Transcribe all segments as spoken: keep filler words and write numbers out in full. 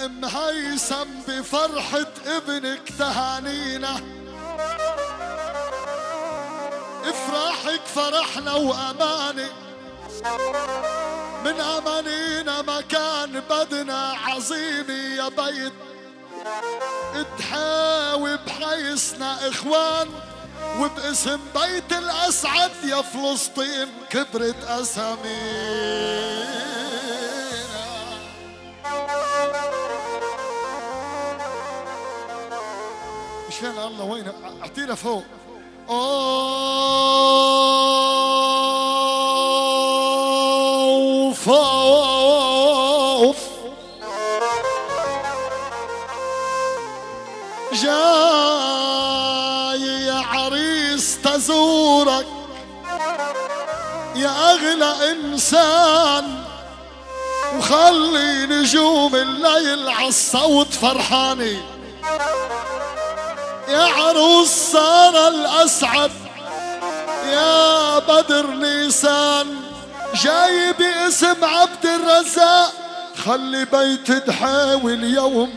ام هيثم بفرحة ابنك تهانينا، افراحك فرحنا واماني، من امانينا مكان بدنا عظيم يا بيت، تحاوي بحيثنا اخوان، وباسم بيت الاسعد يا فلسطين كبرت اسامينا. مشان الله وين اعطينا فوق. اوف اوف جاي يا عريس تزورك يا اغلى انسان، وخلي نجوم الليل عالصوت فرحاني، يا عروس سارة الأسعد يا بدر نيسان، جاي باسم عبد الرزاق، خلي بيت دحاوي اليوم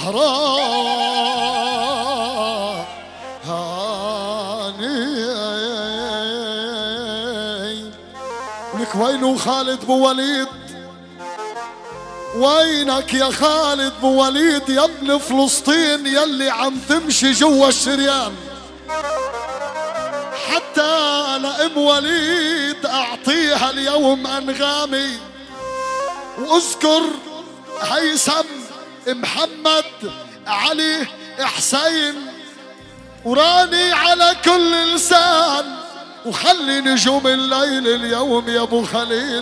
سهران هاني. ولك وينو خالد بو وليد، وينك يا خالد بو وليد يا ابن فلسطين يلي عم تمشي جوا الشريان، حتى لأم وليد أعطيها اليوم أنغامي، واذكر هيثم محمد علي حسين وراني على كل لسان، وخلي نجوم الليل اليوم يا ابو خليل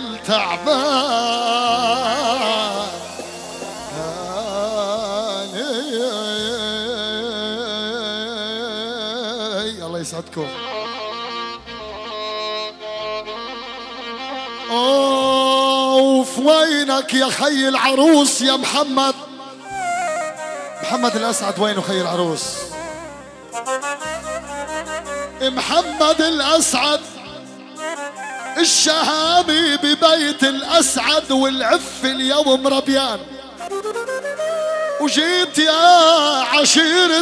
تعبان. الله يسعدكم. اوف وينك يا خي العروس يا محمد، محمد الاسعد وينه خي العروس؟ محمد الأسعد الشهامي ببيت الأسعد، والعف اليوم ربيان، وجيت يا عشيرة،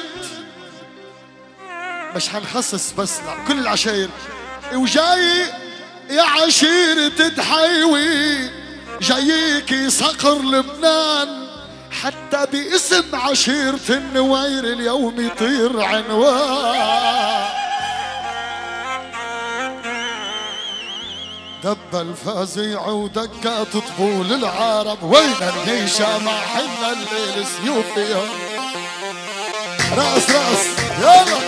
مش حنخصص بس لا كل العشاير، وجاي يا عشيرة دحاوي، جاييكي صقر لبنان، حتى باسم عشيرة النوير اليوم يطير عنوان. دب الفزيع ودقات طبول العرب، وين النيشة مع حنا الليل سيوفيا. راس راس يلا.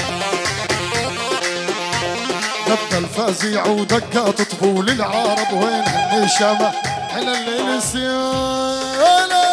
دب الفزيع ودقات طبول العرب، وين النيشة مع حنا الليل سيوفيا.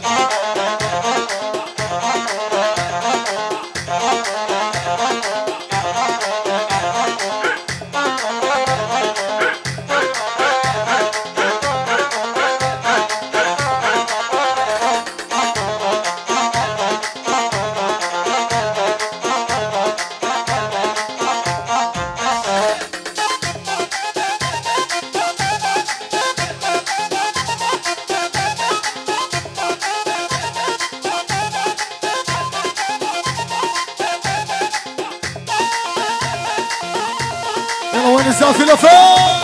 وين الزافي لفوق.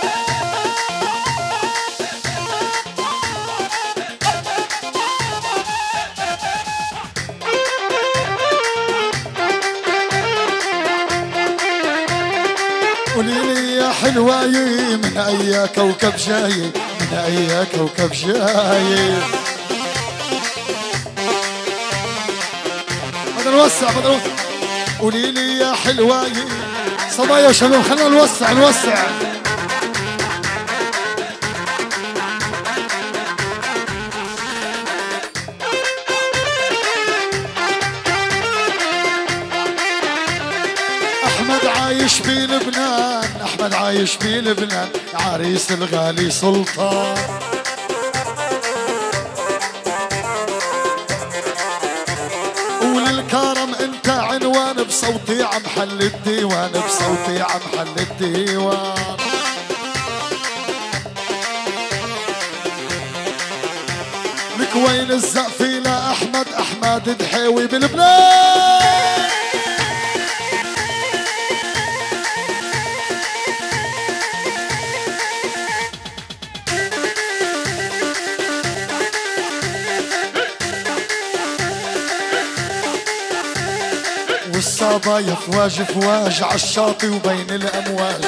قوليلي يا حلواي من اي كوكب جاي، من اي كوكب جاي. بدنا نوسع بدنا نوسع. قوليلي يا حلواي صبايا يا شباب، خلينا نوسع نوسع. احمد عايش في لبنان، احمد عايش في لبنان، عريس الغالي سلطان. وللكرم انت عنوان، بصوتي عم حل الديوان، بصوتي عم حل الديوان. لك لك وين الزقف لأحمد أحمد دحيوي بلبنان. والصبايا فواج فواج عالشاطئ وبين الأمواج،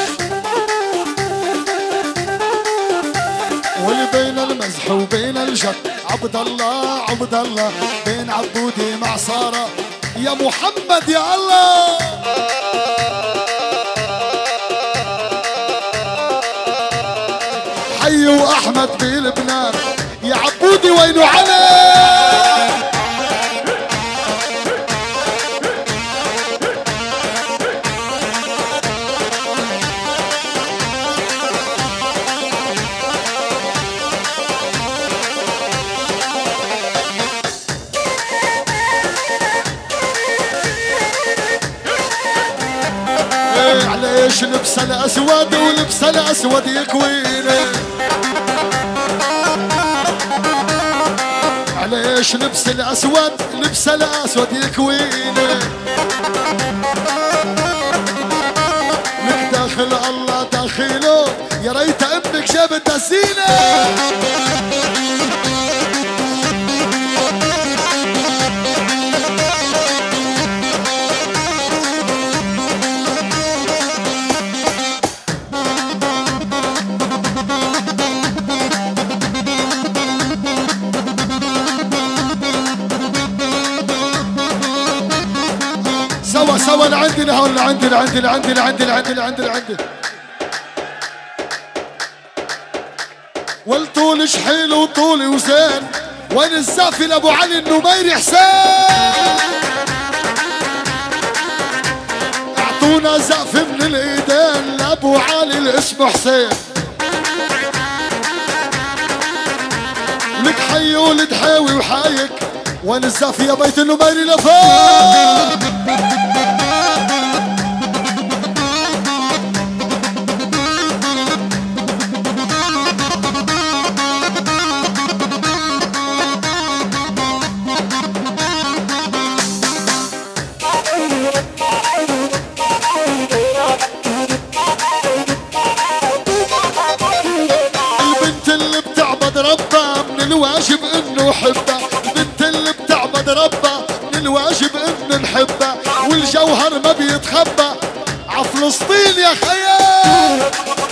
واللي بين المزح وبين الجد عبد الله عبد الله، بين عبودي مع سارة يا محمد يا الله. حيوا أحمد بلبنان يا عبودي وينو علي. علاش لبس الاسود ولبس الاسود يكويني، علاش لبس الاسود لبس الاسود يكويني، لك داخل الله داخله يا ريت ابنك جابت الزينه. سوا سوا لعندي لهون لعندي لعندي لعندي لعندي لعندي لعندي لعندي والطول شحيل وطولي وزين، وين الزافي لابو علي النميري حسين. اعطونا زقف من الايدين لابو علي اللي اسمه حسين، لك حي ولد حاوي وحايك، وين الزافي يا بيت النميري لفوق. البنت اللي بتعبد ربها من الواجب انه حبها، البنت اللي بتعبد ربها من الواجب انه نحبها، والجوهر ما بيتخبى عفلسطين يا خيال.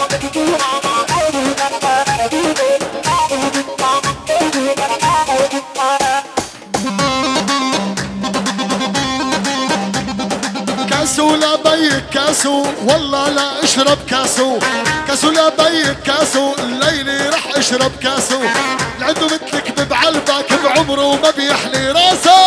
كاسو لا بيك كاسو والله لا اشرب كاسو، كاسو لا بيك كاسو الليلة رح اشرب كاسو، اللي عنده مثلك ببعلبك بعمره ما بيحلي راسه.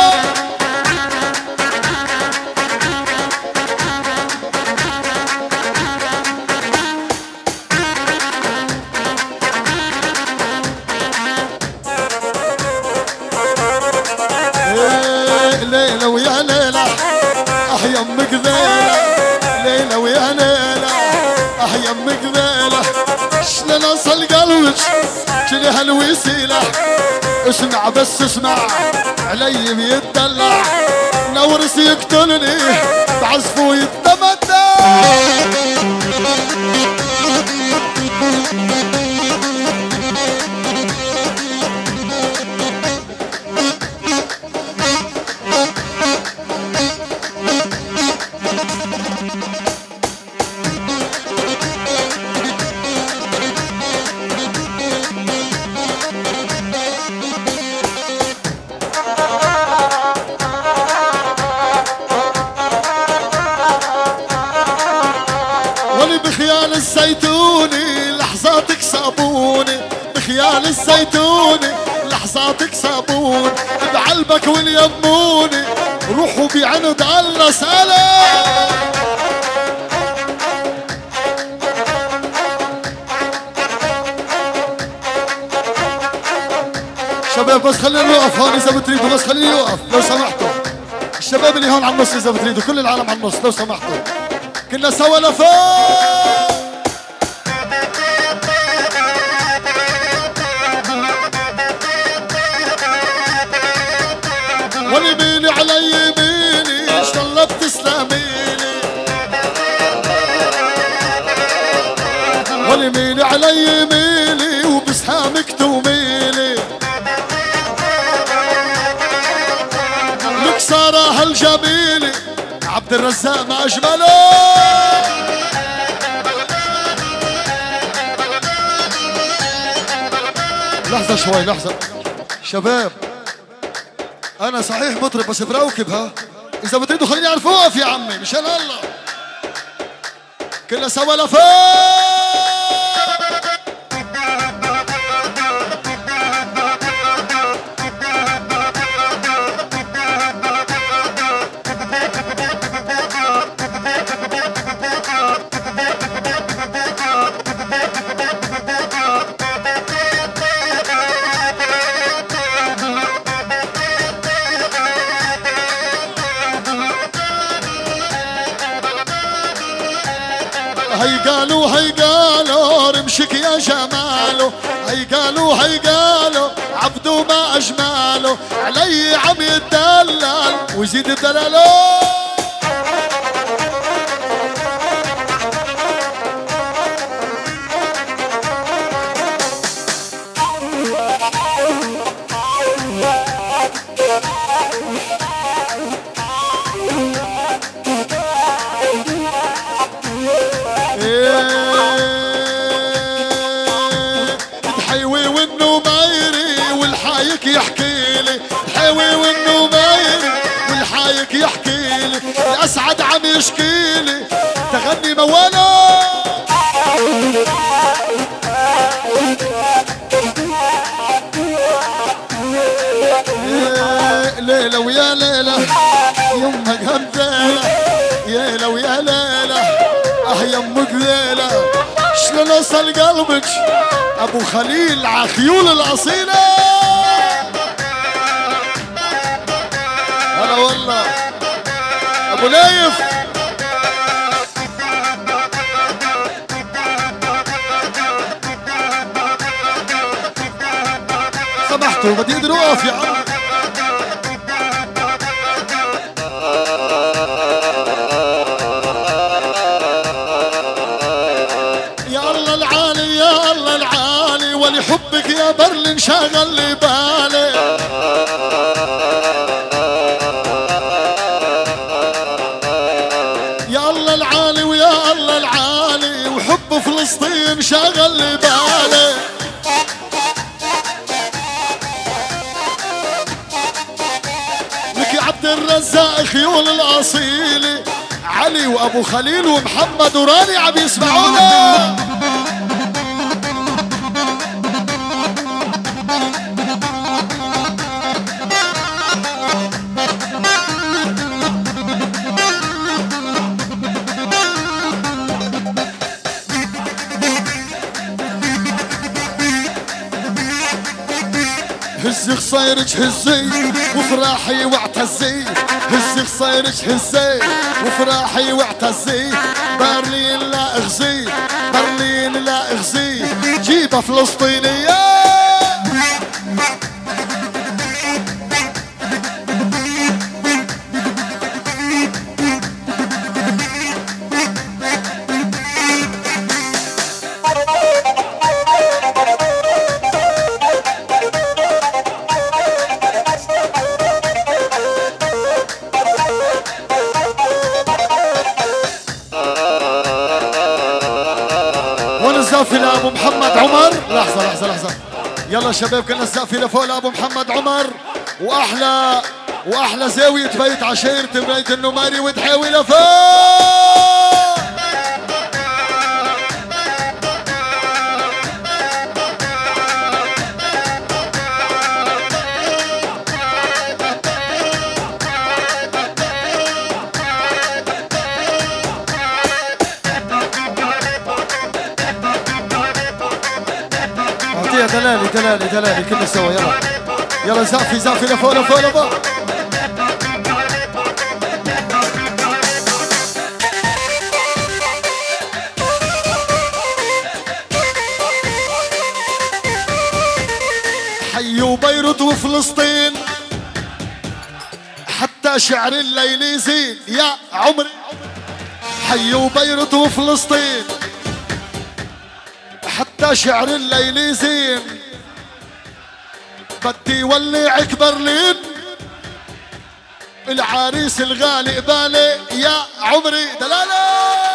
ليلة ويا ليلة اه يمك ذيلة، ليلة ويا ليلة اه يمك ذيلة، شلون اصل قلبك شلي هالوسيلة. اسمع بس اسمع علي بيتدلع، نورس يقتلني بعزفه يتمتع. بخيال الزيتوني لحظاتك صابوني، بخيال الزيتوني لحظاتك صابوني، بعلبك واليموني روحوا بعند الله سلام. شباب بس خلينا نوقف هون اذا بتريدوا، بس خليني يوقف لو سمحتوا. الشباب اللي هون على النص اذا بتريدوا، كل العالم على النص لو سمحتوا، كنا سوا لفوق. عبد الرزاق ما اجمله. لحظة شوي لحظة شباب، أنا صحيح مطرب بس بروكب ها، إذا بتريدوا خليني أعرف أوقف يا عمي مشان الله. كنا سوا لفوق. هي قالوا هي قالوا رمشك يا جماله، هي قالوا هي قالوا عبدو ما اجماله، علي عم يتدلل ويزيد بدلاله. تحيوي وانه مايري والحايك يحكي لي، تحيوي وانه مايري والحايك يحكي لي، الاسعد عم يشكي لي تغني موالو. ليلة ويا ليلة يمك همديلة، يا ويا ليلة اه يمك ليلة، شلون وصل قلبك ابو خليل ع خيول الاصيلة. هلا والله ابو نايف. سمحتوا بدي اقدر اوقف يا عم. ولحبك يا برلين شاغل لي بالي، يا الله العالي ويا الله العالي، وحب فلسطين شاغل لي بالي. لك يا عبد الرزاق خيول الاصيلي، علي وابو خليل ومحمد وراني عم يسمعونا. هزي خصيرك هزي وفراحي واعتزي، هزي خصيرك هزي وفراحي واعتزي، برلين لا اغزي برلين لا اغزي، جيبها فلسطينية. الزافي لابو محمد عمر. لحظة لحظة لحظة يلا شباب، كنا الزافي لفوق لابو محمد عمر، واحلى واحلى زاوية بيت عشيرة بيت النماري وتحاوي لفوق. دلالي دلالي دلالي كنا سوا. يلا يلا زافي زافي لفوق لفوق لفوق. حيوا بيروت وفلسطين حتى شعر الليل يزين يا عمري. حيوا بيروت وفلسطين حتى شعر الليل يزين، بدي ولعك برلين العريس الغالي قبالي يا عمري دلالة.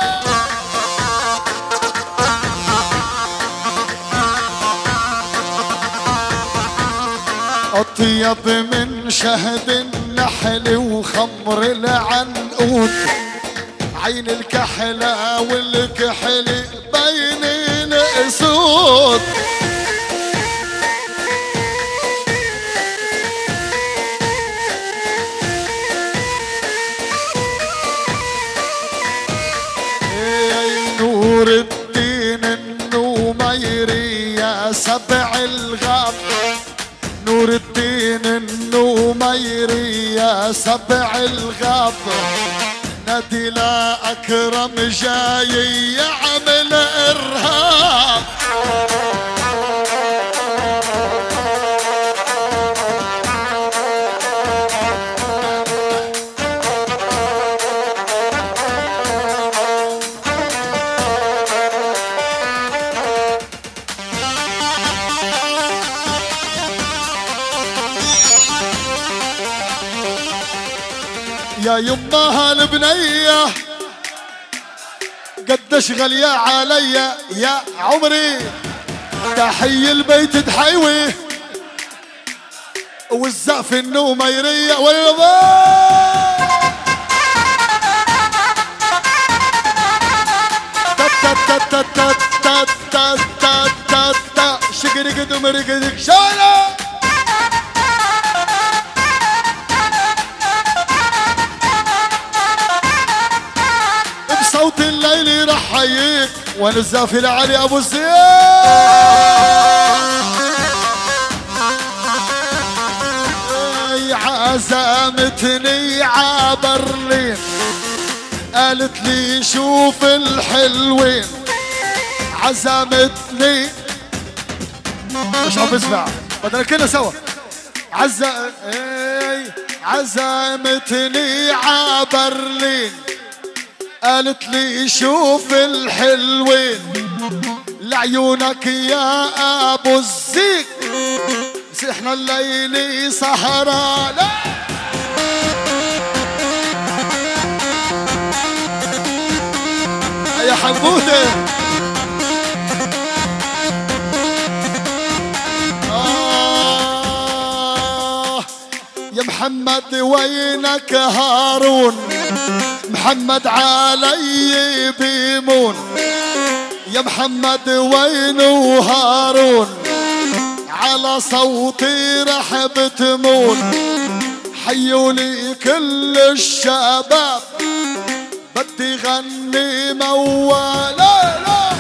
أطيب من شهد النحل وخمر العنقود، عين الكحلة والكحل بين الأسود. نور الدين النميري يا سبع الغاب، نور الدين النميري يا سبع الغاب، نادي لا أكرم جاي يعمل إرهاب. يا يمها البنية قديش غالية عليا يا عمري، تحيي البيت تحيوي والزقف النميرية والبا تا تا تا تا تا تا تا تا تا شقري قدم رقدك شاله. صوت الليل رح حييك وانا الزافل علي ابو الزياد. عزمتني عبرلين قالت لي شوف الحلوين، عزمتني مش عم بسمع بدنا كلنا سوا. عز عزمتني عبرلين قالت لي شوف الحلوين لعيونك يا ابو الزيك، احنا الليل سهرة لا يا حمودة. آه يا محمد وينك هارون، محمد علي بيمون، يا محمد وينه هارون، على صوتي رح بتمون. حيولي كل الشباب بدي غني موالي لا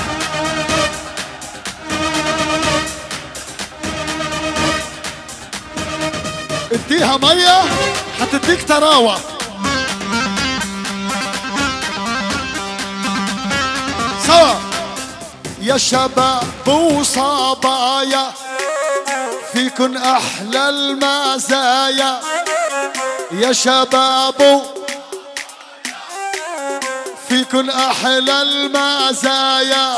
اديها مية حتديك تراوة. سوا يا شباب وصبايا فيكن احلى المزايا، يا شباب فيكن احلى المزايا.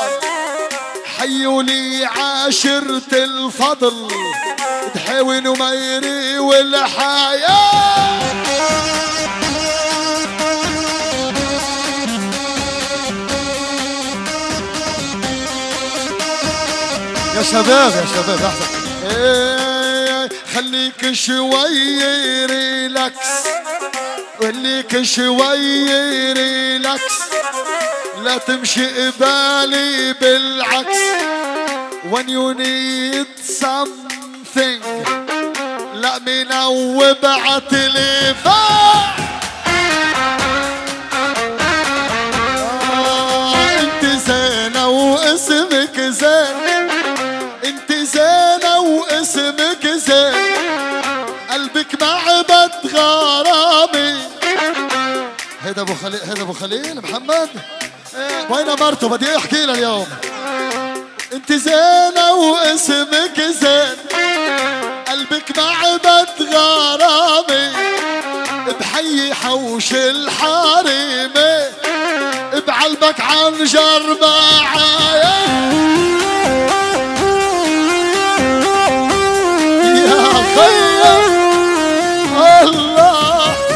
حيولي عاشرة الفضل تحاول وميري والحياة. يا شباب يا شباب احسن ايه خليك شوي ريلاكس، خليك شوي ريلاكس، لا تمشي قبالي بالعكس. when you need something لا منوب عتلي فاق. آه انت زينة واسمك زين، انت زينة واسمك زين، قلبك معبد غرامي. هيدا ابو خليل، هيدا ابو خليل محمد. وين مرته بدي احكي لها اليوم. انت زينة واسمك زين، قلبك معبد غرامي، بحي حوش الحريمة، بعلبك عنجر معايا. يا خير الله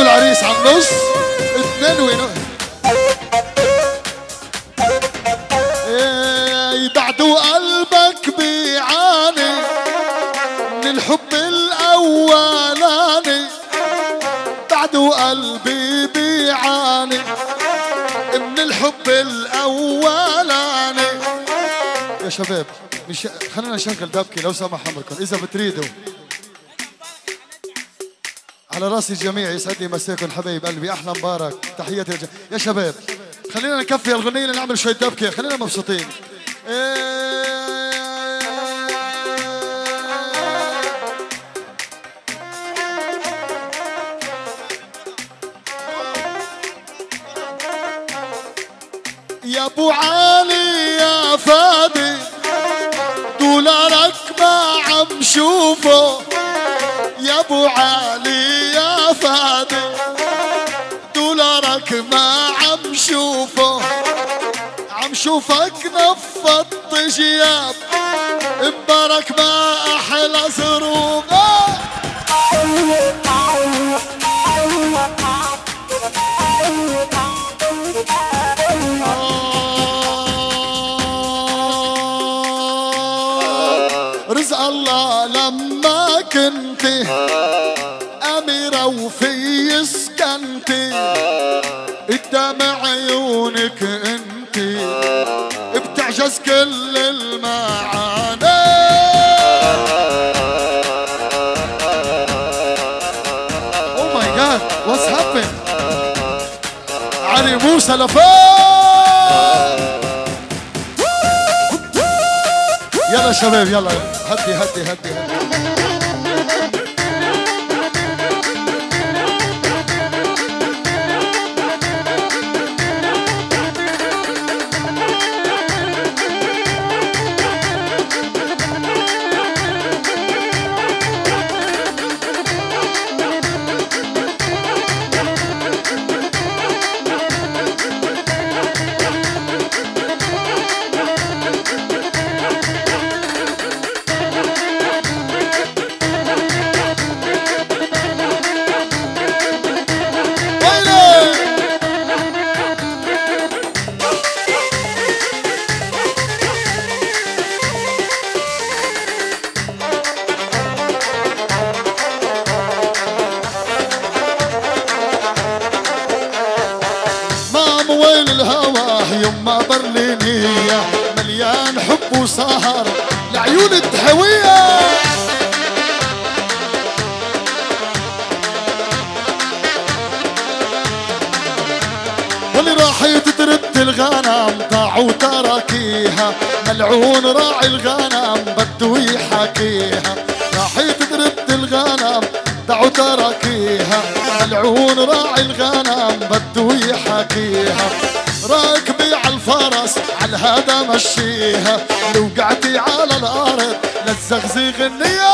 ودوا العريس على النص اثنين وينو بعدو قلبك بيعاني من الحب الاولاني بعدو قلبي بيعاني من الحب الاولاني. يا شباب مش خلينا نشغل دبكة لو سمح امركم اذا بتريدوا. على راسي الجميع يسعدني مساكم حبايب قلبي. احلى مبارك تحياتي الج... يا شباب خلينا نكفي الغنية نعمل شوية دبكة خلينا مبسوطين. يا ابو علي يا فادي دولارك ما عم شوفه يا ابو علي يا فادي دولارك ما عم شوفه عم شوفك نفضت جياب مبارك ما احلى ظروفه. رزق الله لما كنت أميرة وفي سكنتي قدام عيونك انت بتعجز كل المعاني. Oh my God what's happened علي موسى لفوق. يلا شباب يلا هدي هدي هدي هدي. يما برلينية مليان حب وسهر لعيون التهوية. واللي راحت ترد الغنم ضاعوا تراكيها ملعون راعي الغنم بده يحاكيها. راحت ترد الغنم ضاعوا تراكيها ملعون راعي الغنم بده يحاكيها. راكبي على الفرس على الهدى مشيها لو وقعتي على الارض لا تزغزغ النية.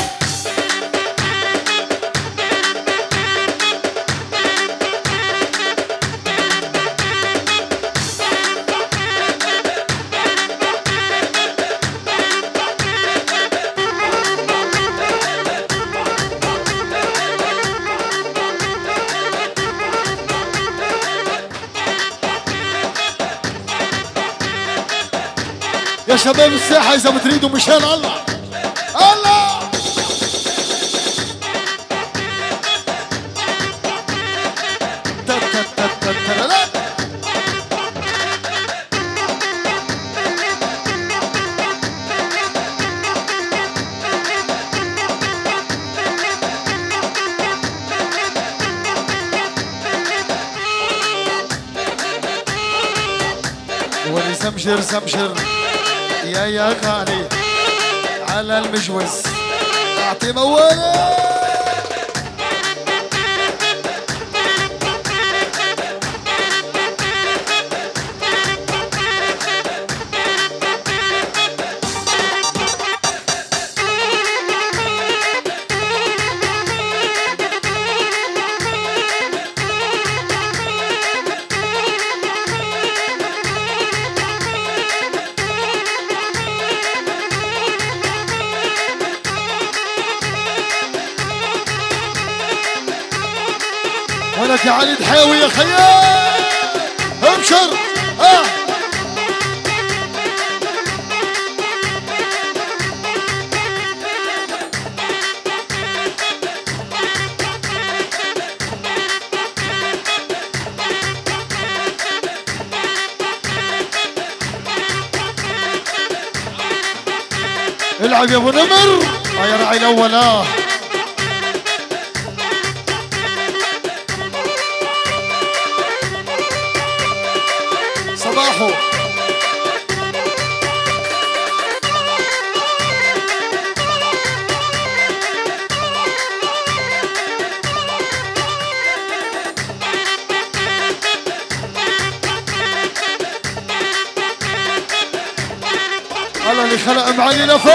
يا شباب الساحة إذا بتريدوا مشان الله الله. ولي زمجر زمجر يا يا غالي على المجوز اعطي موالي. وينك يا علي دحيوي يا خيال ابشر اه العب يا ابو نمر اه يا راعي الاول اه صباحو الله اللي خلق معالي لفوق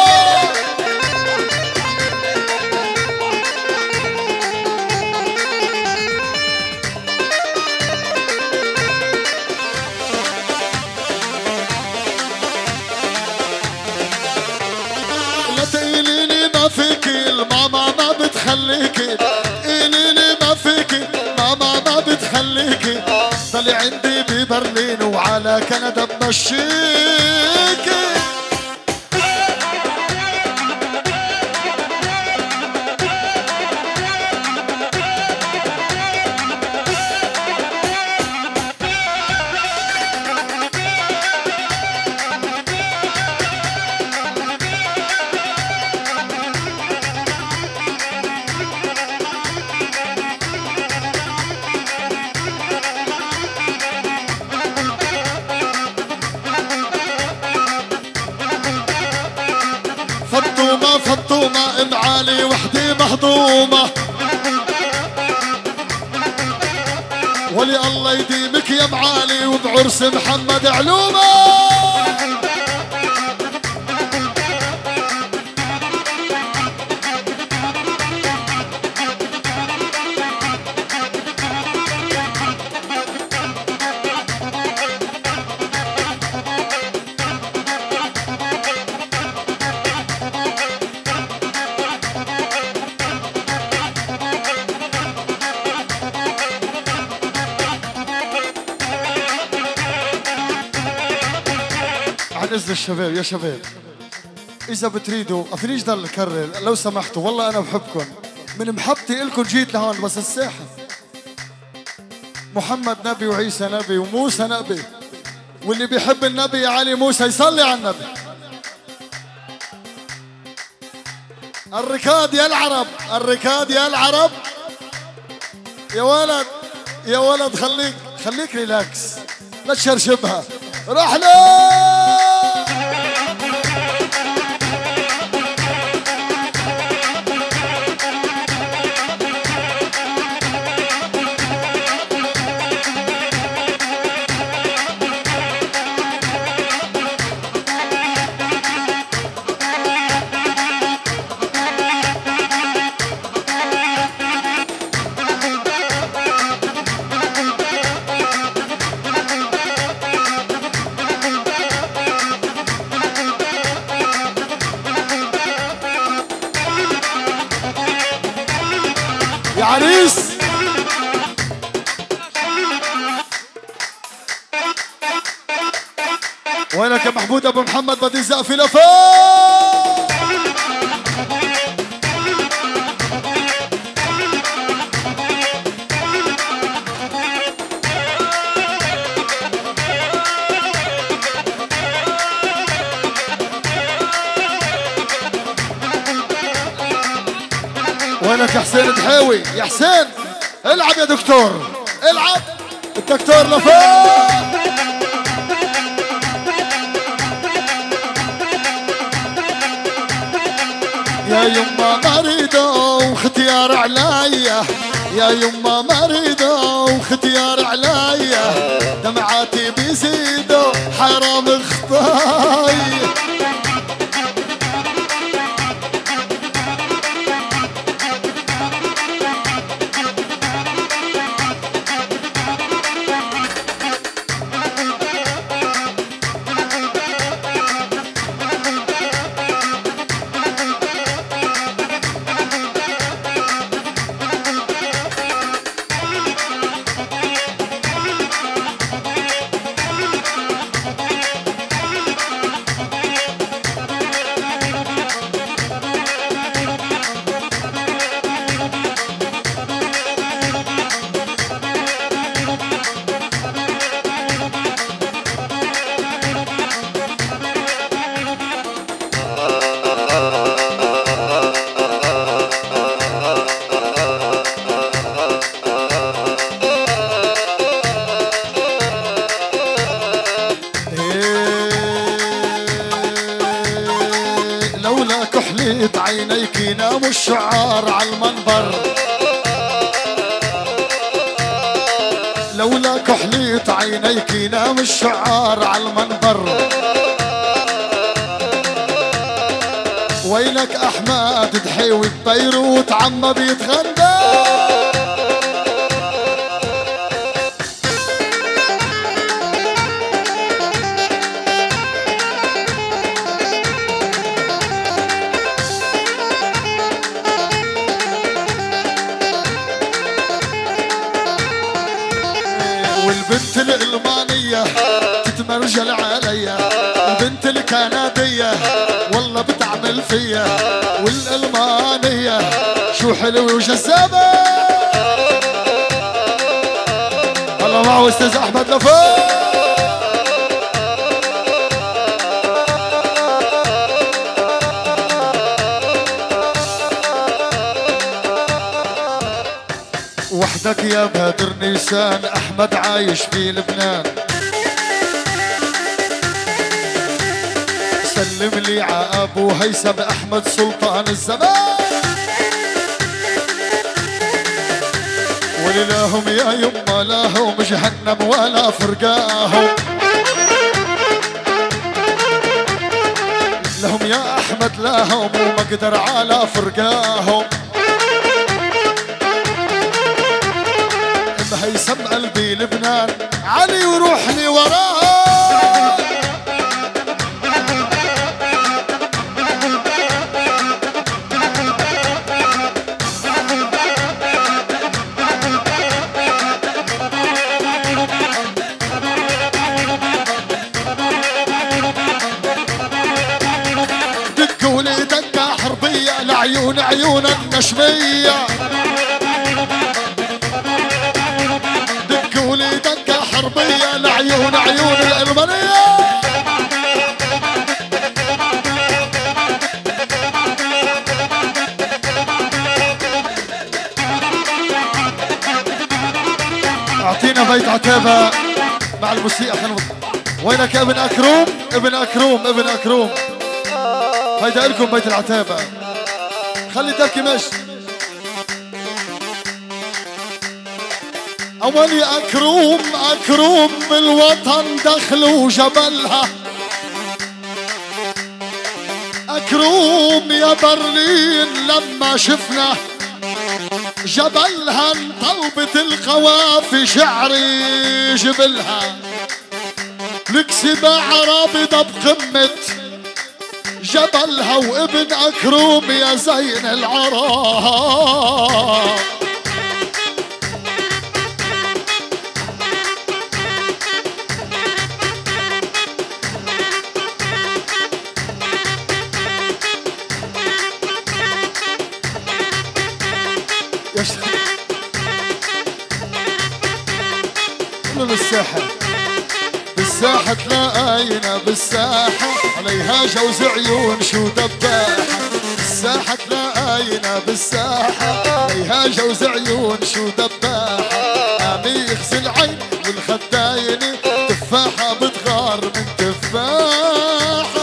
لا تقوليلي ما فيكي الماما ما بتخليكي قوليلي ما فيكي ماما ما بتخليكي ضلي عندي ببرلين وعلى كندا بمشيكي فطومة فطومة معالي وحدي مهضومة ولي الله يديمك يا معالي وبعرس محمد علومة عن إذن الشباب يا شباب إذا بتريدوا أفريج ضل كرر لو سمحتوا والله أنا بحبكم من محبتي إلكم جيت لهون بس الساحة محمد نبي وعيسى نبي وموسى نبي واللي بيحب النبي يا علي موسى يصلي على النبي الركاد يا العرب الركاد يا العرب يا ولد يا ولد خليك خليك ريلاكس لا تشرشبها رحلة يا عريس وينك يا محمود ابو محمد بدي زقفي لفوق وينك يا حسين دحيوي يا حسين العب يا دكتور العب الدكتور لفوق يا يما مريضة واختيار عليا يا يما مريضة واختيار عليا دمعاتي بيزيدوا حرام اخطاي كحلية عينيك ينام الشعار على المنبر، لولا كحلية عينيك ينام الشعار على المنبر. وينك احمد دحيوي ببيروت عما بيتغنى، والبنت الألمانية تتمرجل عليا، البنت الكندية والله بتعمل فيا، والألمانية شو حلوة وجذابة. الله معه أستاذ أحمد لفوق. وحدك يا بدر نيسان، أحمد عايش في لبنان، سلم لي ع أبو هيثم أحمد سلطان الزمان، وللهم يا يما لاهم جهنم ولا فرقاهم، لهم يا أحمد لاهم وما قدر على فرقاهم. هيثم قلبي لبنان علي وروحني وراه، دقوا لي دقة حربية لعيون عيون النشمية، دقة حربية لعيون عيون الألمانية. أعطينا بيت عتابة مع الموسيقى. وينك يا ابن أكروم؟ ابن أكروم ابن أكروم هيدا لكم بيت العتابة. خلي تبكي ماشي. أولي أكروم أكروم بالوطن دخلوا جبلها، أكروم يا برلين لما شفنا جبلها انطلبت القوافي شعري جبلها، لك سباع رابطة بقمة جبلها، وابن أكروم يا زين العرب. بالساحة بالساحة تلاقينا بالساحة عليها جوز عيون شو دباحة، بالساحة تلاقينا بالساحة عليها جوز عيون شو دباحة، قامي يغسل عين والخدايني تفاحة بتغار من تفاحة.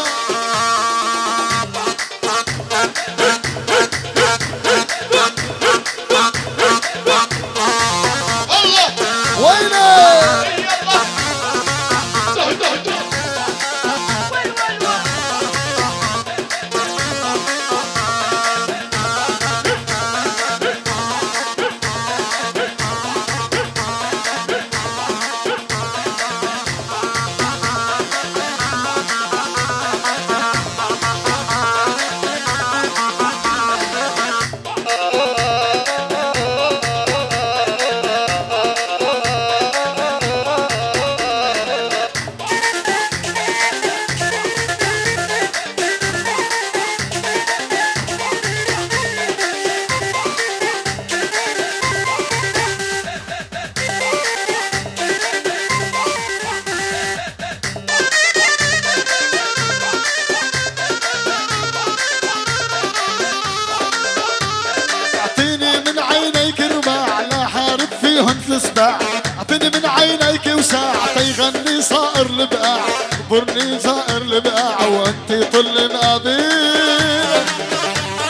اعطيني من عينيك وساعتي غني صائر البقاع، برني صائر البقاع وانتي طل مقابير.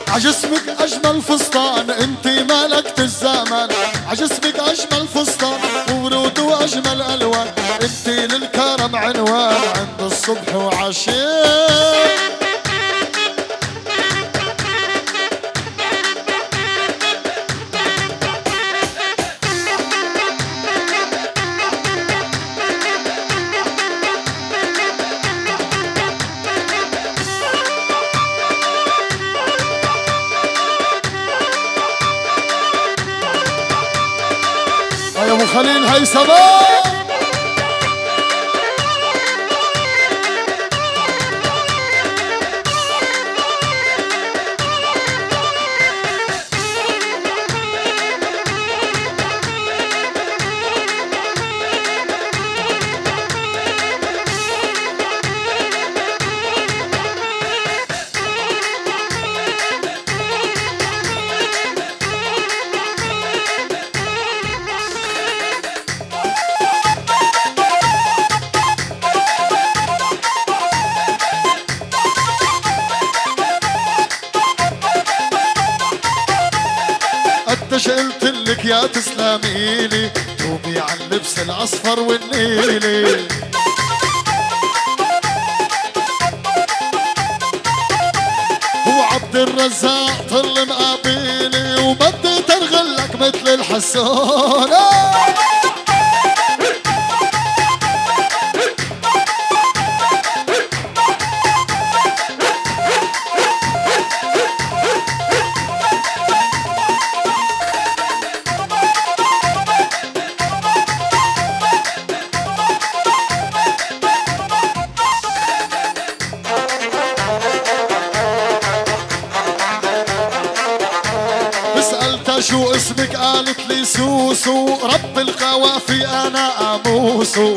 عجسمك اجمل فستان انت ملكت الزمان، عجسمك اجمل فستان وورود واجمل الوان، انت للكرم عنوان عند الصبح وعشيه. يا ابو خليل هيثمة قديش قلتلك يا تسلميلي توبي عن لبس الاصفر والنيلي، هو عبد الرزاق طل مقابيلي وبدي ترغلك مثل الحسونة. شو اسمك؟ قالت لي سوسو، رب القوافي انا اموسو.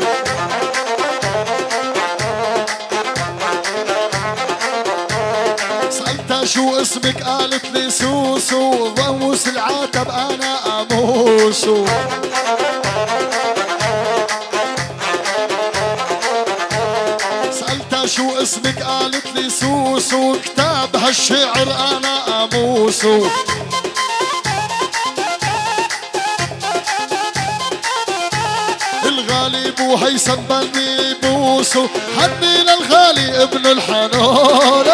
سألتها شو اسمك؟ قالت لي سوسو، ضموس العتب انا اموسو. سألتها شو اسمك؟ قالت لي سوسو، كتاب هالشعر انا اموسو. الغالي بو هيثم بني بوسو، حني للغالي ابن الحنون.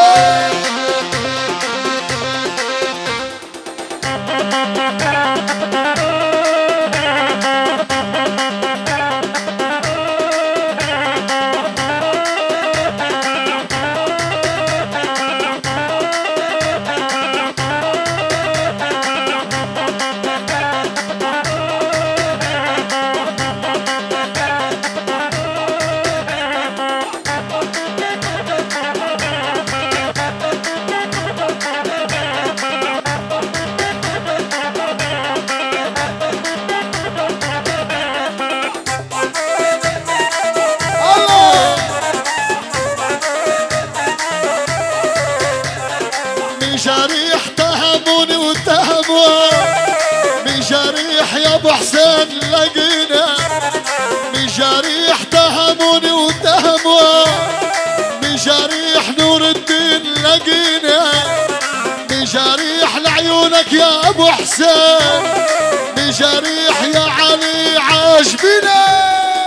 جريح تهموني وتهموا، من جريح يا ابو حسين لقينا، من جريح تهموني وتهموا، من جريح نور الدين لقينا، من جريح لعيونك يا ابو حسين، من جريح يا علي عاجبنا.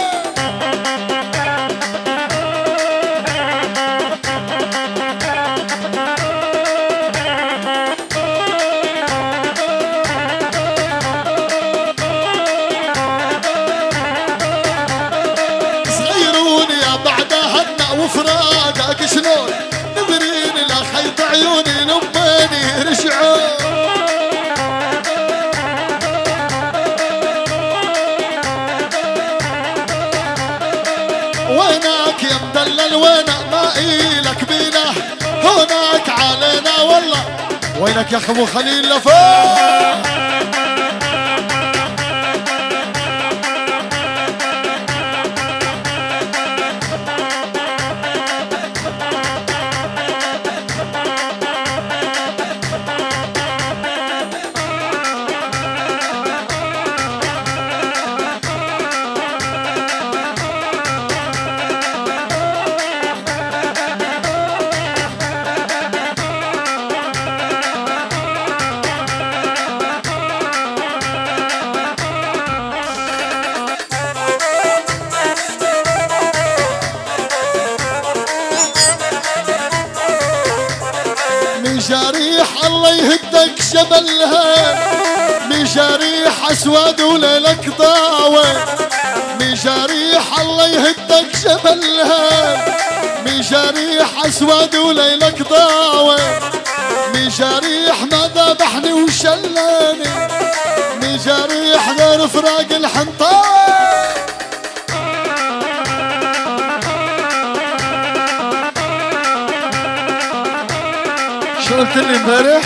وفراقك شلون نبريني لخيط عيوني لماني رجعوا. وينك يا مدلل وينك ما إلك بينا، هونك علينا والله. وينك يا ابو خليل لفوق؟ جبلها مجاريح اسود وليلك ضاوي مجاريح الله يهدك جبلها مجاريح اسود وليلك ضاوي مجاريح ما ذبحني وشلاني مجاريح غير فراق الحنطاوي. شو قلت لي امبارح؟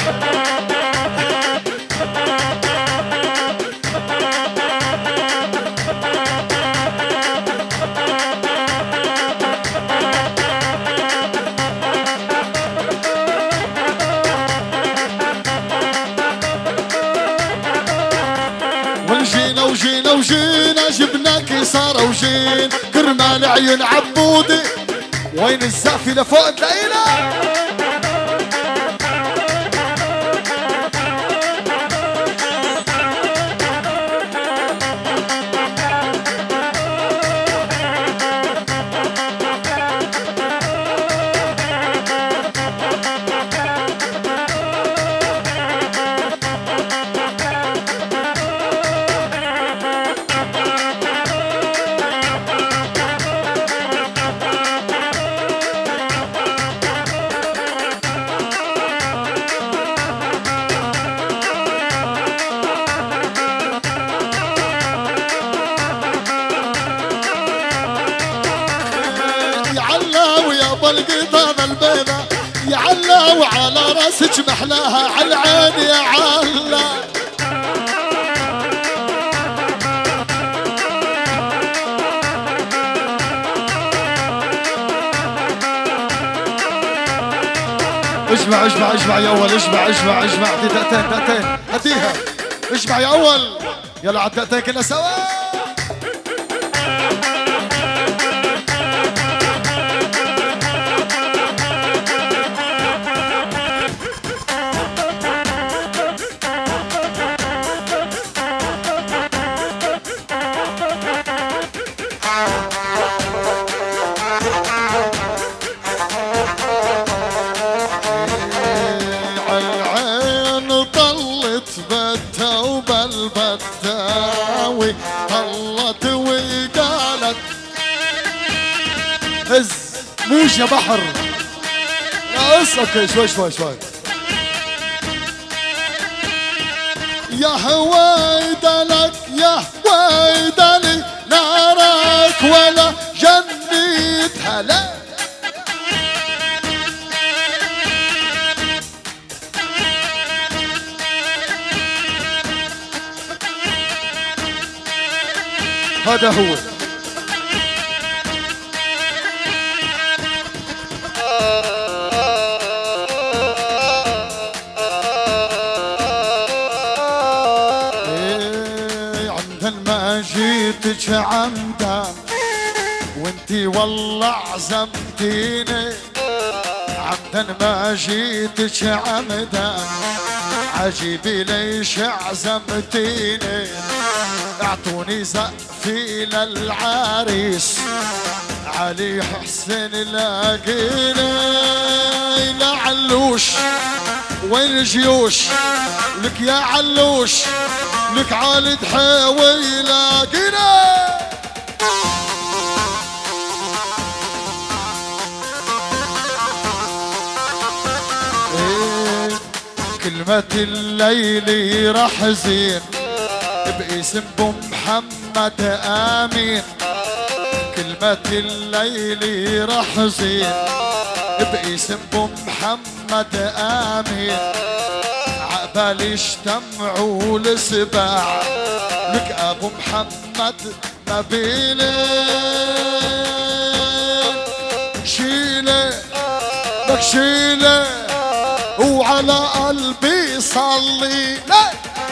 وجينا وجينا وجينا جبنا كسارة وجين كرمال عيون عبودي وين الزعفي لفوق تلاقينا القطاضة البيضة يا علا وعلى راسك محلاها على العين يا علا. اجمع اجمع اجمع يا اول اجمع اجمع اجمع دقيقتين دقيقتين هديها اجمع يا اول يلا على الدقيقتين كنا سوا. هز موج يا بحر ناقص اوكي شوي شوي شوي يا هويدلك يا هويدلي نارك ولا جنة هلا هذا هو جيتك عمدان وانتي والله عزمتيني عمدان ما جيتك عمدان عجيبي ليش عزمتيني اعطوني زقفي للعريس علي حسين لاقيني لعلوش وين الجيوش لك يا علوش لك عالد حاوي لاقينا إيه كلمة الليل راح زين باسم بو محمد امين كلمة الليل راح زين باسم بو محمد امين عقبالي اجتمعوا لسباع لك ابو محمد نبيلي شيله لك شيله وعلى قلبي صلي لا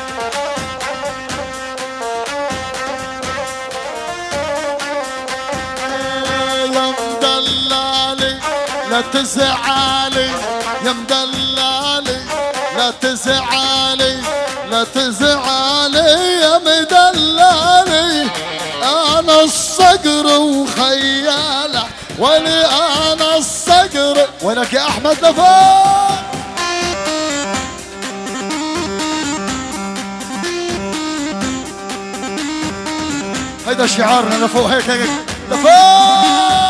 يا مدلالي لا تزعلي يا مدلالي لا تزعلي لا تزعلي يا مدلالي انا الصقر وخياله ولي انا الصقر وينك يا احمد لفوق هيدا شعارنا لفوق هيك هيك لفوق.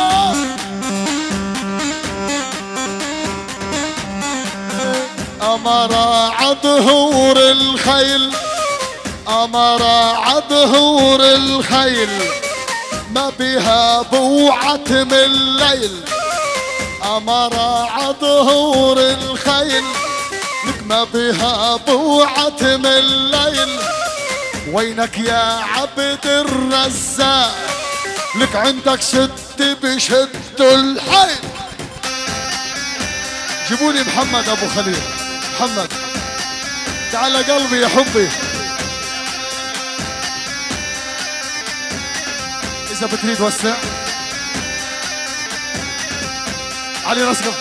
أمر عظهور الخيل أمر عظهور الخيل ما بها بوعة من الليل. أمر عظهور الخيل لك ما بها بوعة من الليل. وينك يا عبد الرزاق لك عندك ست بشدوا الحيل. جيبولي محمد ابو خليل. محمد تعال قلبي يا حبي. اذا بتريد وسع علي راسك.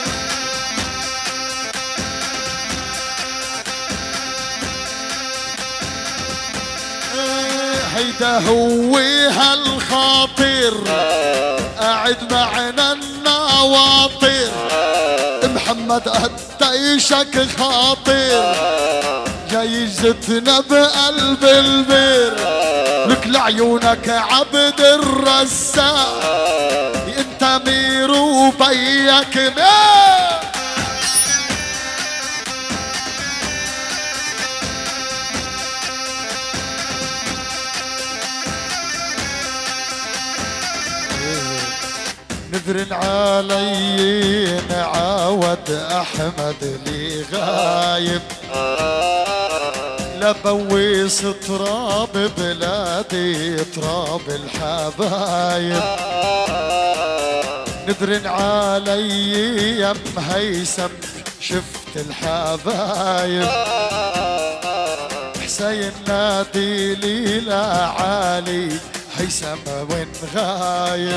هيدا هو هالخاطر قاعد معنا النواطر. محمد قديشك خاطر جاي يجزتنا بقلب البير. لك لعيونك عبد الرزاق انت مير وبيك مير. نذر علي نعاود احمد لي غايب. لبويس تراب بلادي تراب الحبايب. نذر علي يا مهيثم شفت الحبايب. حسين نادي لي لعالي هيثم وين غايب.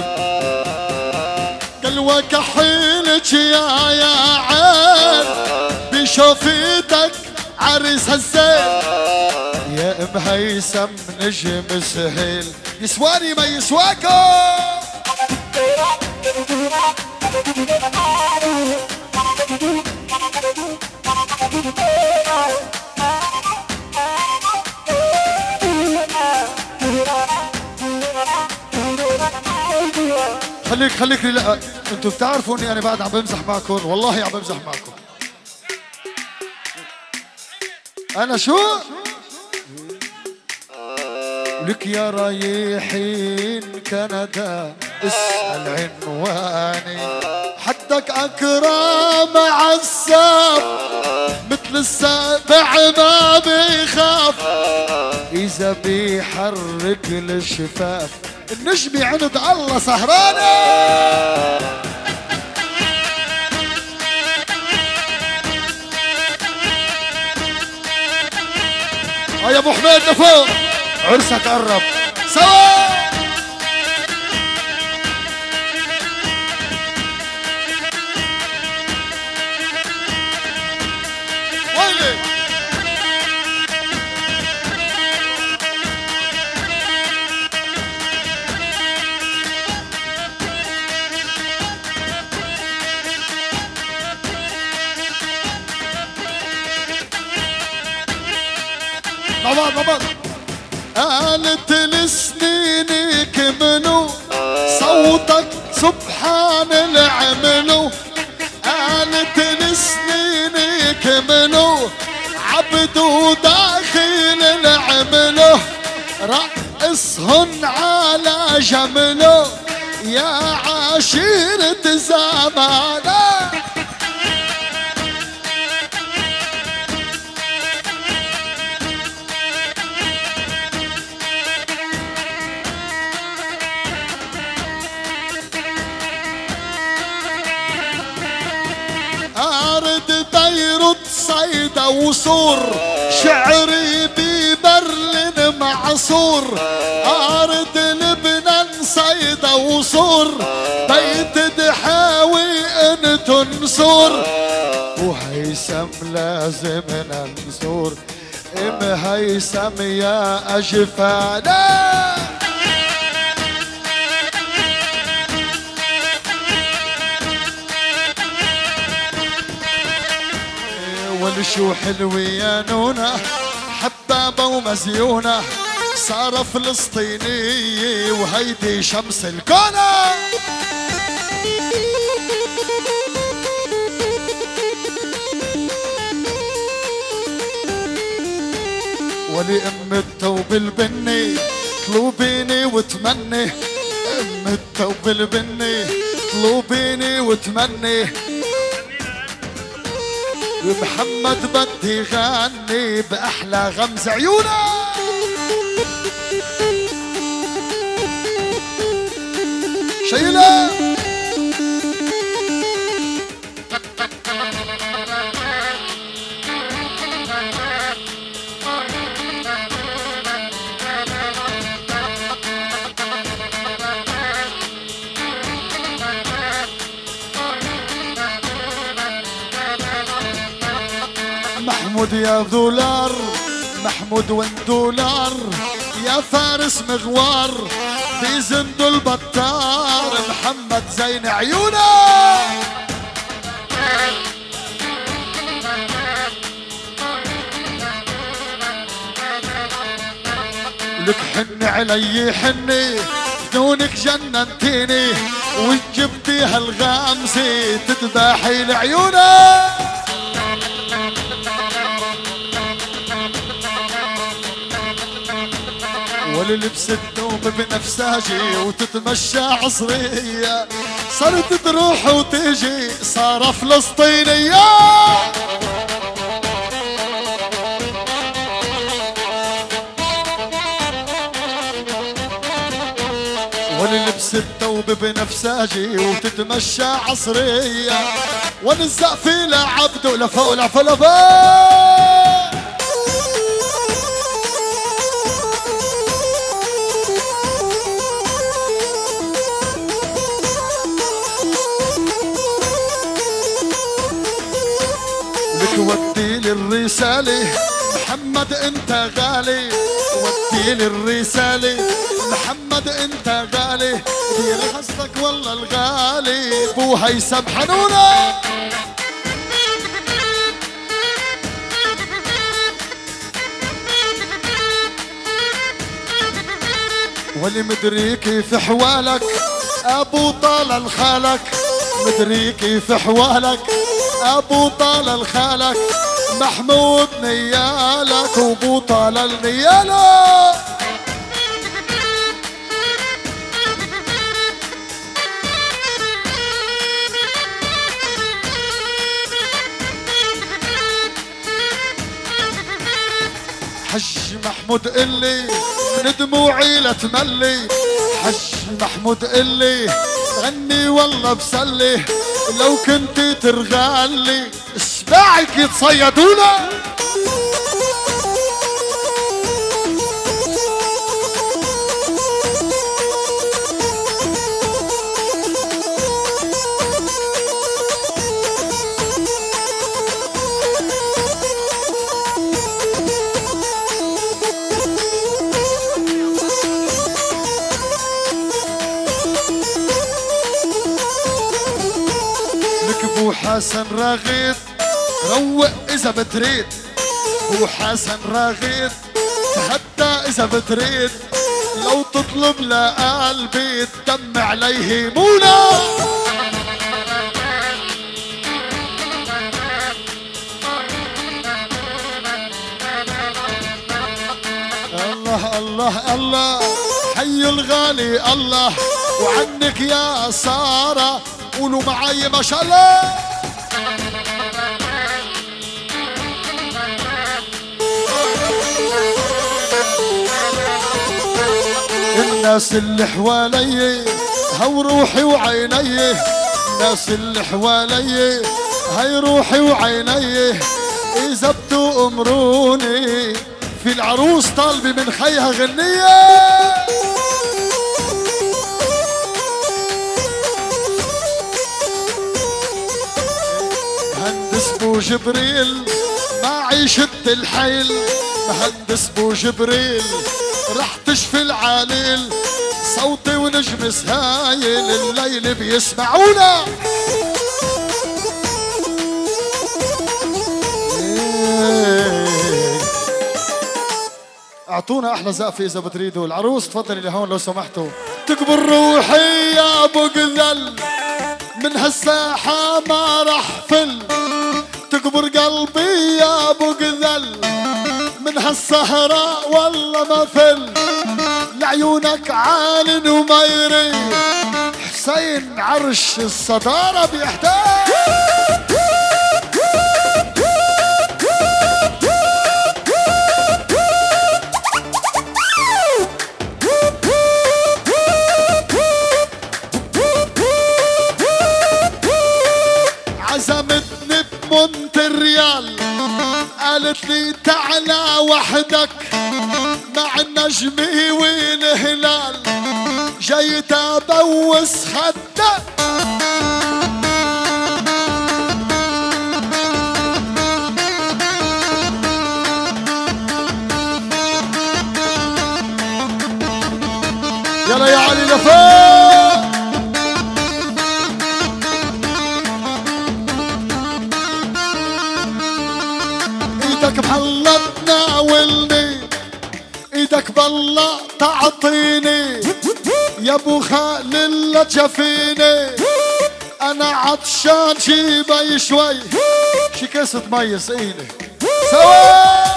قال وكحيلك يا يا عين بشوفتك عرس هالزين. يا ام هيثم نجم سهيل يسواني ما يسواكو. خليك خليك لا انتوا بتعرفوا اني انا بعد عم بمزح معكم. والله عم بمزح معكم. انا شو لك يا رايحين كندا اسأل عنواني. حدك اكرم عالساب مثل السابع ما بيخاف. اذا بيحرك الشفاف النجمي عند الله سهرانة. يا ابو حميد لفوق عرسك قرب سوا. ويلي مع بعض مع بعض. قالت السنين كملوا صوتك سبحان العملوا. قالت السنين كملوا عبدوا داخل العملوا. رقصهن على جمله يا عشيرة زمانه. أرد بيروت صيدا وصور شعري ببرلين معصور. أرد لبنان صيدا وصور بيت دحاوي ان تنصر. وهيثم لازم ننصر ام هيثم يا اجفانا. والشو حلوة يا نونة حبابة ومزيونة. صار فلسطيني وهيدي شمس الكونة. ولي ام الثوب البني طلوبيني وتمني، ام الثوب البني طلوبيني وتمني، محمد بدي غني بأحلى غمز عيونه. شيلة محمود يا دولار، محمود وين دولار، يا فارس مغوار في زند البطار، محمد زين عيونه. لك حن علي حني بدونك جننتيني، وجبتي هالغامسي تذبحي لعيونه. وللبس الثوب بنفساجي وتتمشى عصرية، صرت تروح وتجي صار فلسطينية. وللبس الثوب بنفساجي وتتمشى عصرية، ونزق في لعبده لفوق لفوق لفوق. ودي للرسالة محمد انت غالي، ودي للرسالة محمد انت غالي، دير حظك والله الغالي بو هيثم حنونة. ولي مدري كيف حوالك ابو طلال خالك، مدري كيف حوالك ابو طلال خالك، محمود نيالك وابو طلال نيالك. حج محمود اللي من دموعي لا تملي، حج محمود اللي غني والله بسلي، لو كنت ترغالي اشباعك يتصيدونا. ابو حسن راغيد روق اذا بتريد، ابو حسن راغيد تهدى اذا بتريد، لو تطلب لقلبي تدم عليه مولا. الله الله الله حي الغالي الله، وعنك يا سارة قولوا معاي ما شاء الله. الناس اللي حوالي هو روحي وعيني، الناس اللي حوالي هي روحي وعيني، إذا بتأمروني في العروس طالبي من خيها غنية. مهندس بو جبريل معي شد الحيل، مهندس بو جبريل رح تشفي العليل، صوتي ونجم سهايل الليل بيسمعونا. اعطونا احلى زقفه اذا بتريدوا. العروس تفضلي لهون لو سمحتوا. تكبر روحي يا ابو قذل من هالساحه ما رح فل، تكبر قلبي يا ابو قذل من هالسهره والله ما فل، لعيونك عال وما يريح، حسين عرش الصداره بيحتاج. عزمتني بمونتريال قالت لي تعالى وحدك مع النجمي والهلال، جاي تبوس خدك. يلا يا علي لفوق. ايدك بهلا تناولني، ايدك بالله تعطيني، يا ابو خالد لا تجفيني، انا عطشان جيبي شوي، شي كاسة مي سقيني سوا.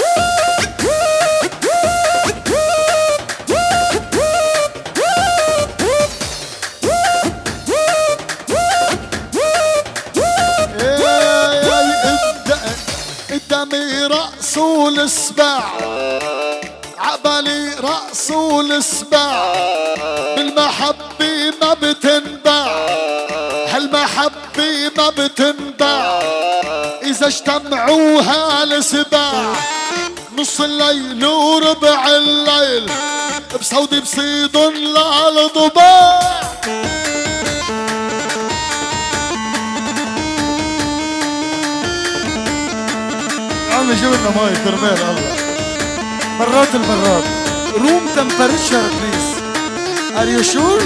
قدامي رأس والسباع، عبالي رأس والسباع، بالمحبة ما بتنباع، هالمحبة ما بتنباع، إذا اجتمعوها السباع، نص الليل وربع الليل، بسودي بصيدن للضباع. عم جيب لنا مي كرمال الله. مرات المرات روم تمبريتشر بليز. ار يو شور؟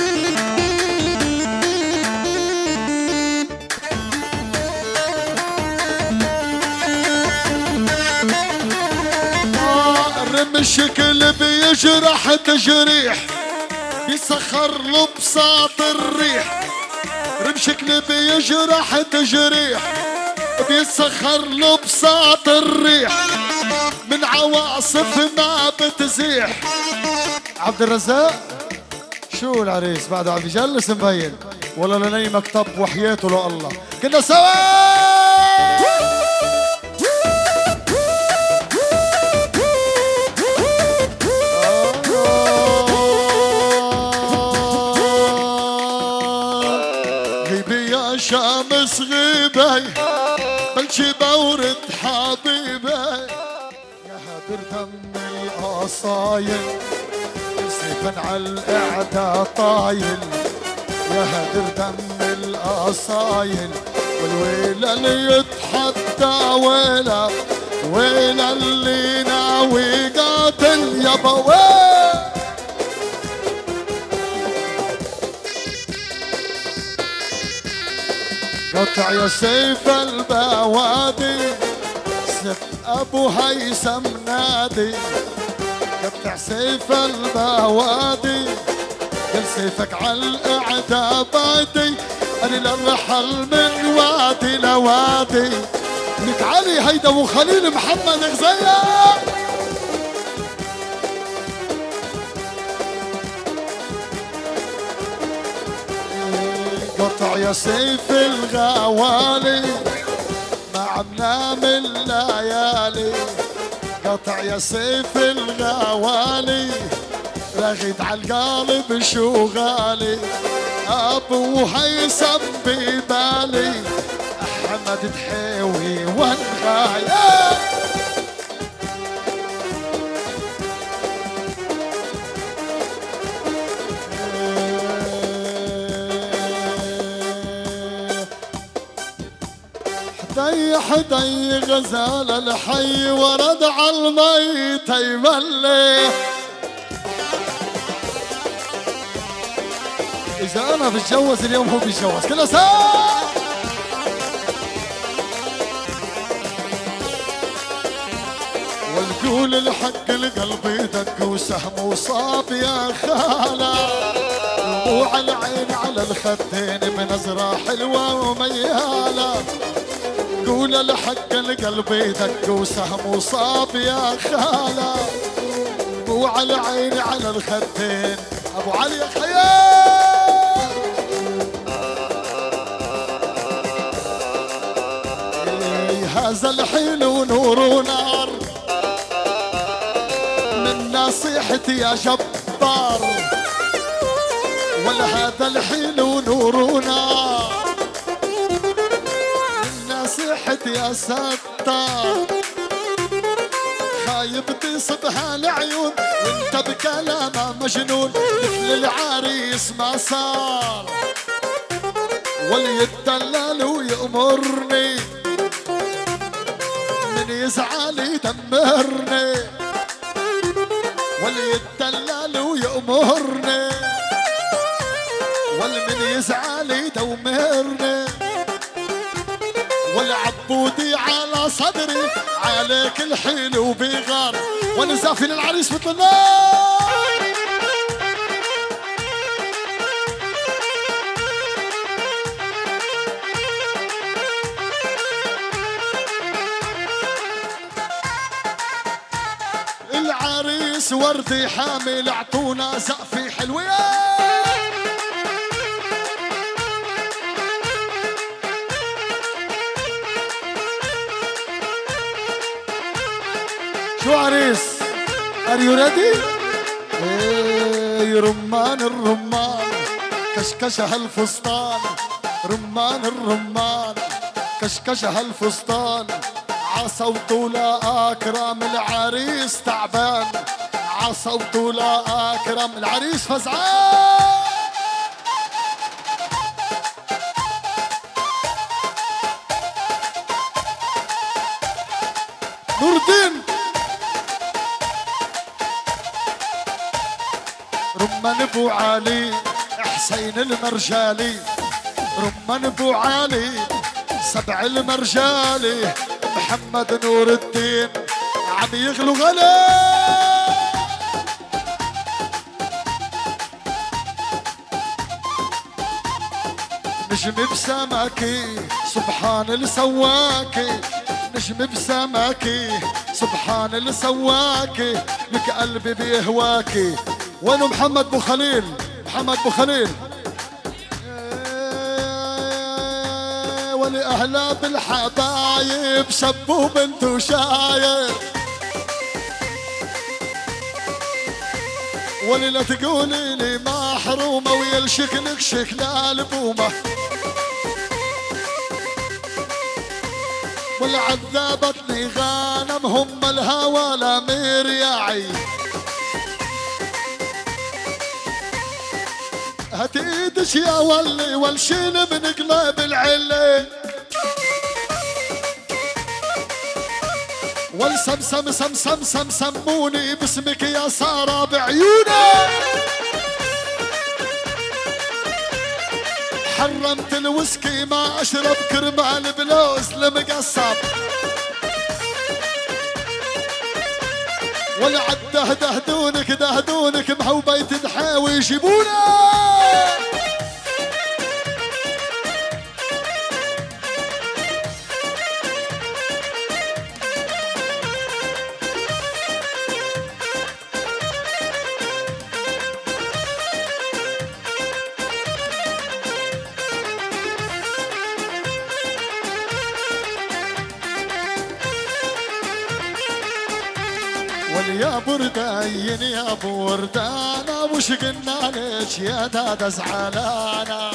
رمشك اللي بيجرح تجريح، بيسخر له بساط الريح، رمشك اللي بيجرح تجريح، بيسخر له بساط الريح، من عواصف ما بتزيح. عبد الرزاق شو العريس بعده عم يجلس مبين ولا لنيمك طب وحياته لو الله كنا سوا. غيبي يا شمس غيبي بلشي بورد حبيبي، يا هدر دم القصايل سيفن على القعدة طايل، يا هدر دم القصايل والويلة اللي يتحدى ويلة، ويلة اللي ناوي قاتل يا بويل. قطع يا سيف البوادي سيف ابو هيثم نادي، قطع سيف البوادي قل سيفك على القعدة بادي، انا للرحل من وادي لوادي. لك علي هيدا وخليل محمد غزية. قطع يا سيف الغوالي ما عم نام الليالي، قطع يا سيف الغوالي رغد عالقلب شو غالي، ابو هيثم ببالي احمد تحاوي ونغاية. حدي حدي غزال الحي ورد عالميت يملي، إذا أنا بتجوز اليوم هو بيتجوز كلها ساعة. نقول الحق القلب دق وسهم وصاب يا خالة، دموع العين على الخدين بنظرة حلوة وميالة. قول الحق القلب دق وسهم وصاب يا خالة، دموع العين على الخدين. ابو علي يا خيال هذا الحلو نور ونار من نصيحتي يا جبار، ولا هذا الحلو نور ونار من نصيحتي يا ستار. خايب تصبها العيون وانت بكلامه مجنون، مثل العريس ما صار واللي يتدلل ويأمرني من يزعل يدمرني، واللي يتدلل ويأمرني واللي من يزعل يدمرني. والعبودي على صدري عليك الحلو بيغار، وانا زافي للعريس مثل النار. العريس وردي حامل اعطونا زقفي حلوه. شو عريس؟ Are you ready؟ ايه رمان الرمان كشكشها الفستان، رمان الرمان كشكشها الفستان. عصوته لا اكرم العريس تعبان، عصوته لا اكرم العريس فزعان. نور الدين رمان ابو علي حسين المرجالي، رمان ابو علي سبع المرجالي. محمد نور الدين عم يغلو غلا، نجم بسماكي سبحان اللي سواكي، نجم بسماكي سبحان اللي سواكي. لك قلبي بيهواكي. وينو محمد ابو خليل؟ محمد ابو خليل ولي اهلا بالحبايب شبوا بنتو شايب، ولي لا تقولي لي محرومه ويا شكلك شكل البومه، ولا عذبتني غانم هم الهوى لا مرياعي. هات ايدك يا ولي والشيل من قلب العلي، والسمسم سم سم سم سموني باسمك يا سارة بعيوني. حرمت الوسكي ما اشرب كرمال بلوز المقصب، ولا عده دهدونك دهدونك محو بيت دحاوي يجيبونا. يا بردين يا بردانة وش قلنا ليش يا دادا زعلانة،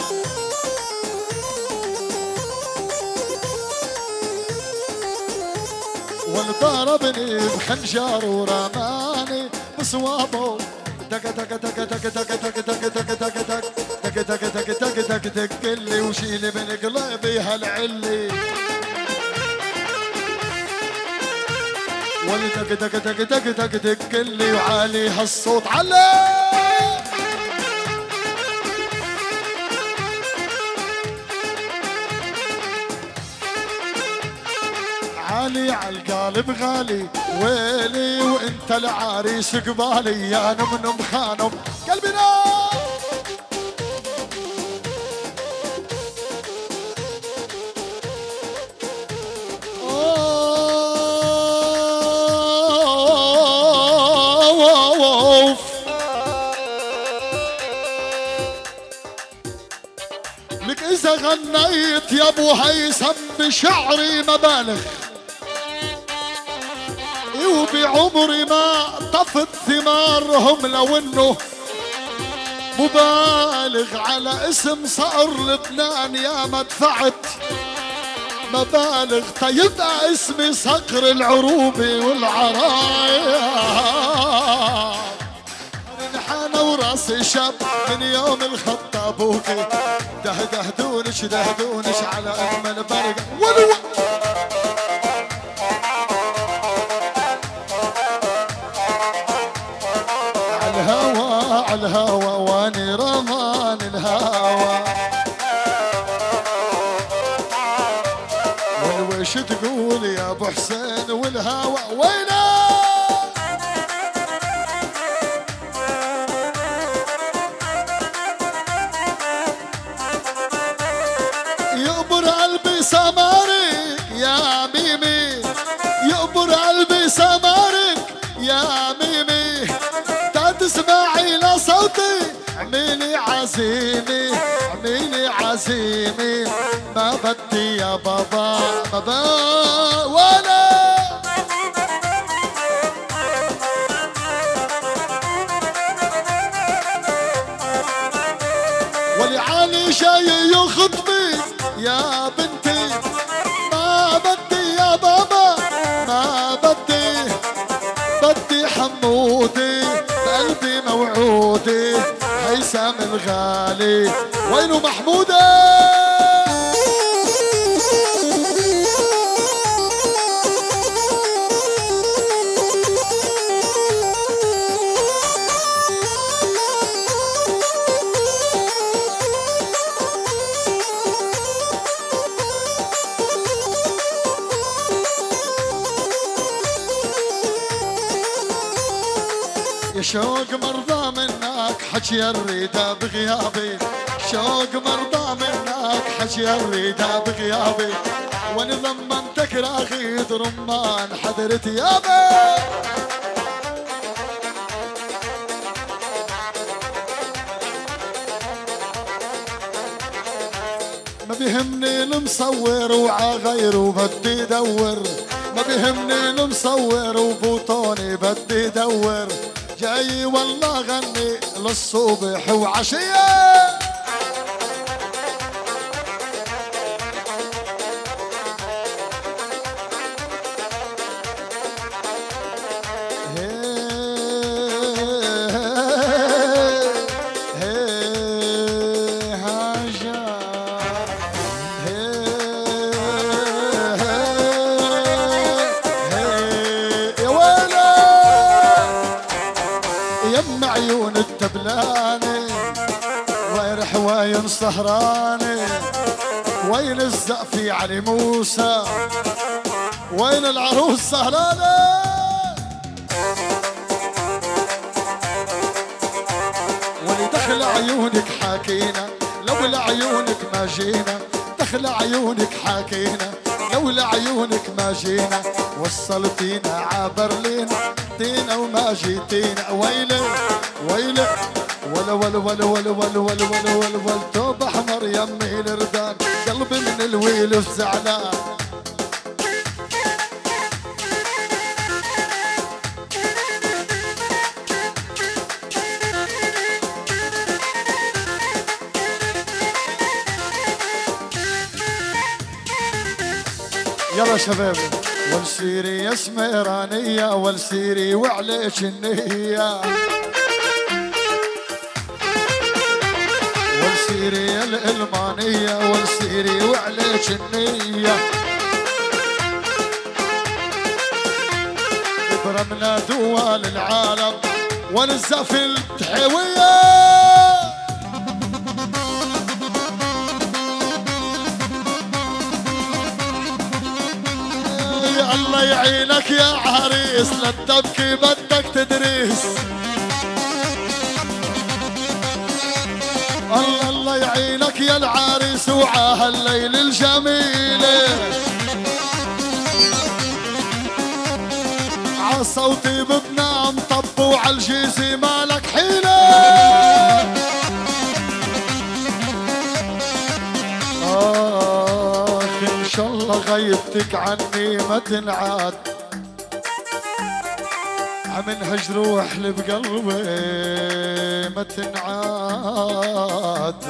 والضربني بخنجر ورماني بصوابه دق دق دق دق دق دق دق دق دق دق دق دق دق دق دق دق لي وشيلي من قلبي هالعلي، ولدق دق دق دق دق دق لي وعالي هالصوت علي. غالي عالقالب غالي ويلي وانت العريس قبالي يا نمنم خانم قلبنا. لك إذا غنيت يا أبو هيثم بشعري مبالغ وبعمري ما طفت ثمارهم لو إنه مبالغ على اسم صقر لبنان يا ما دفعت مبالغ تيبقى اسمي صقر العروبة والعرايا. انحنى وراسي شاب من يوم الخطابوكي دهدهدونش دهدونش على اجمل برق ولو عالهوى عالهوى واني رمان الهوى. وش تقول يا ابو حسين والهوى وينه؟ يقبر قلبي سمارك يا ميمي يقبر قلبي سمارك يا ميمي تا تسمعي لصوتي اعملي عزيمي اعملي عزيمي ما بدي يا بابا بابا ولا ولعلي جاي يخطبي يا بنتي ما بدي يا بابا ما بدي بدي حمودي بقلبي موعودي هيثم الغالي وينه محمودة؟ شوق مرضى منك حكي الريدة بغيابي شوق مرضى منك حكي الريدة بغيابي وانا ضمنتك راغيد رمان حضرت يابي. ما بيهمني المصور وعغيره بدي دور ما بيهمني المصور وبوطوني بدي دور جاي والله غني للصبح وعشية. عيون التبلاني وين حواين سهراني وين الزقفي علي موسى وين العروس سهرانة. ولي دخل عيونك حاكينا لولا عيونك ما جينا دخل عيونك حاكينا لولا عيونك ما جينا وصلتينا عبرلينا دينا وما جيتينا ويلي ويلي ولا ولا ولا ولا ولا ولا ولا ولا ولا توب احمر يمي الردان قلبي من الويل زعلان. يلا شباب والسيري يا سميرانية والسيري وعليك النية والسيري يا الإلمانية والسيري وعليك النية برمنا دول العالم والزفل تحوية. الله يعينك يا عريس، لا تبكي بدك تدريس. الله الله يعينك يا العريس وعاها الليل الجميله. عالصوتي ببنام طب وعالجيزي مالك حيله. آخ إن شاء الله غيبتك عني ما تنعاد، عمنهج روح اللي بقلبي ما تنعاد.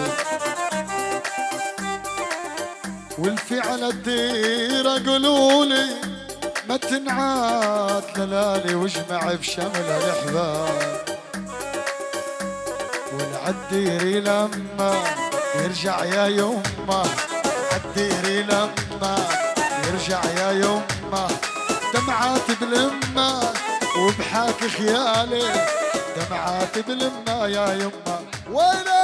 والفعل الديرة قولولي ما تنعاد، للالي واجمع بشملها الأحباب. والعالديري لما يرجع يا يمه، عالديري لما يرجع يا يمه، دمعات بلمه وبحاكي خيالي، دمعات بلمه يا يمه. وين